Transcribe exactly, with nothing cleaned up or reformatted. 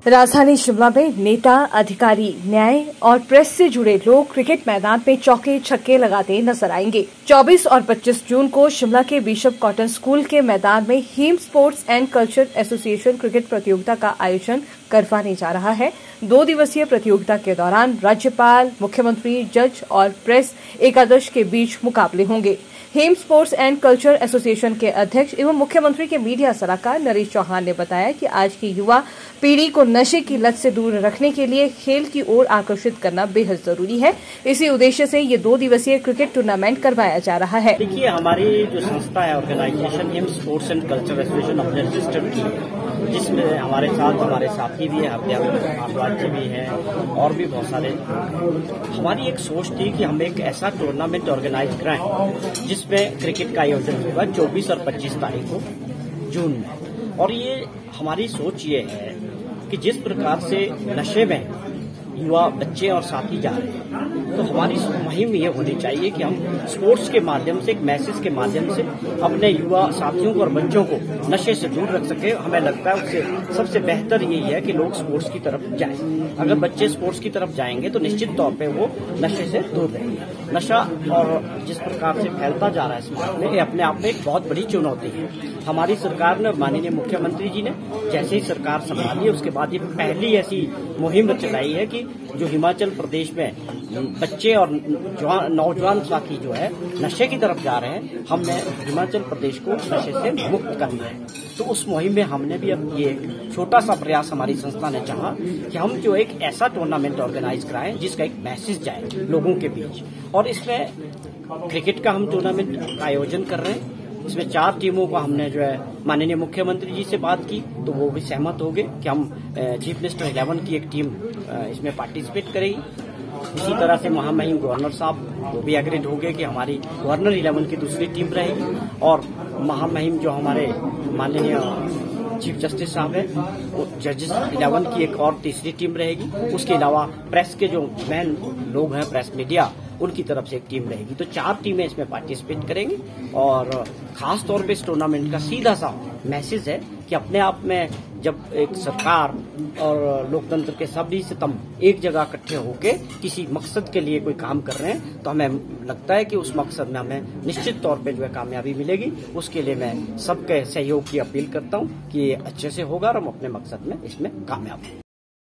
राजधानी शिमला में नेता, अधिकारी, न्याय और प्रेस से जुड़े लोग क्रिकेट मैदान में चौके छक्के लगाते नजर आएंगे। चौबीस और पच्चीस जून को शिमला के बिशप कॉटन स्कूल के मैदान में Hem sports and culture association cricket प्रतियोगिता का आयोजन करवाने जा रहा है। दो दिवसीय प्रतियोगिता के दौरान राज्यपाल, मुख्यमंत्री, जज और प्रेस एकादश के बीच मुकाबले होंगे। Hem sports and culture association के अध्यक्ष एवं मुख्यमंत्री के मीडिया सलाहकार नरेश चौहान ने बताया कि आज की युवा पीढ़ी को नशे की लत से दूर रखने के लिए खेल की ओर आकर्षित करना बेहद जरूरी है। इसी उद्देश्य से ये दो दिवसीय क्रिकेट टूर्नामेंट करवाया जा रहा है। देखिए, हमारी जो संस्था है, organisation Hem sports and culture association अपने रजिस्टर्ड की है, जिसमें हमारे साथ हमारे साथी भी है, राज्य भी है और भी बहुत सारे। हमारी एक सोच थी कि हम एक ऐसा टूर्नामेंट ऑर्गेनाइज कराएं जिसमें क्रिकेट का आयोजन होगा चौबीस और पच्चीस तारीख को जून में। और ये हमारी सोच ये है कि जिस प्रकार से नशे में युवा बच्चे और साथी जा रहे हैं, तो हमारी मुहिम ये होनी चाहिए कि हम स्पोर्ट्स के माध्यम से, एक मैसेज के माध्यम से अपने युवा साथियों को और बच्चों को नशे से दूर रख सके। हमें लगता है उससे सबसे बेहतर यही है कि लोग स्पोर्ट्स की तरफ जाएं। अगर बच्चे स्पोर्ट्स की तरफ जाएंगे तो निश्चित तौर पे वो नशे से दूर रहेंगे। नशा और जिस प्रकार से फैलता जा रहा है समाज में, ये अपने आप में एक बहुत बड़ी चुनौती है। हमारी सरकार ने, माननीय मुख्यमंत्री जी ने जैसे ही सरकार संभाली, उसके बाद ये पहली ऐसी मुहिम चलाई है कि जो हिमाचल प्रदेश में बच्चे और नौजवान साथी जो है नशे की तरफ जा रहे हैं, हमने हिमाचल प्रदेश को नशे से मुक्त करना है। तो उस मुहिम में हमने भी अब ये छोटा सा प्रयास हमारी संस्था ने चाहा कि हम जो एक ऐसा टूर्नामेंट ऑर्गेनाइज कराएं जिसका एक मैसेज जाए लोगों के बीच। और इसमें क्रिकेट का हम टूर्नामेंट का आयोजन कर रहे हैं। इसमें चार टीमों को हमने जो है माननीय मुख्यमंत्री जी से बात की, तो वो भी सहमत हो गए कि हम चीफ मिनिस्टर इलेवन की एक टीम इसमें पार्टिसिपेट करेगी। इसी तरह से महामहिम गवर्नर साहब वो भी एग्रीड हो गए कि हमारी गवर्नर इलेवन की दूसरी टीम रहेगी। और महामहिम जो हमारे माननीय चीफ जस्टिस साहब है, वो जजेस इलेवन की एक और तीसरी टीम रहेगी। उसके अलावा प्रेस के जो मेन लोग हैं, प्रेस मीडिया, उनकी तरफ से एक टीम रहेगी। तो चार टीमें इसमें पार्टिसिपेट करेंगी। और खास तौर पे इस टूर्नामेंट का सीधा सा मैसेज है कि अपने आप में जब एक सरकार और लोकतंत्र के सभी स्तंभ एक जगह इकट्ठे होकर किसी मकसद के लिए कोई काम कर रहे हैं, तो हमें लगता है कि उस मकसद में हमें निश्चित तौर पे जो है कामयाबी मिलेगी। उसके लिए मैं सबके सहयोग की अपील करता हूं कि ये अच्छे से होगा और हम अपने मकसद में इसमें कामयाब हों।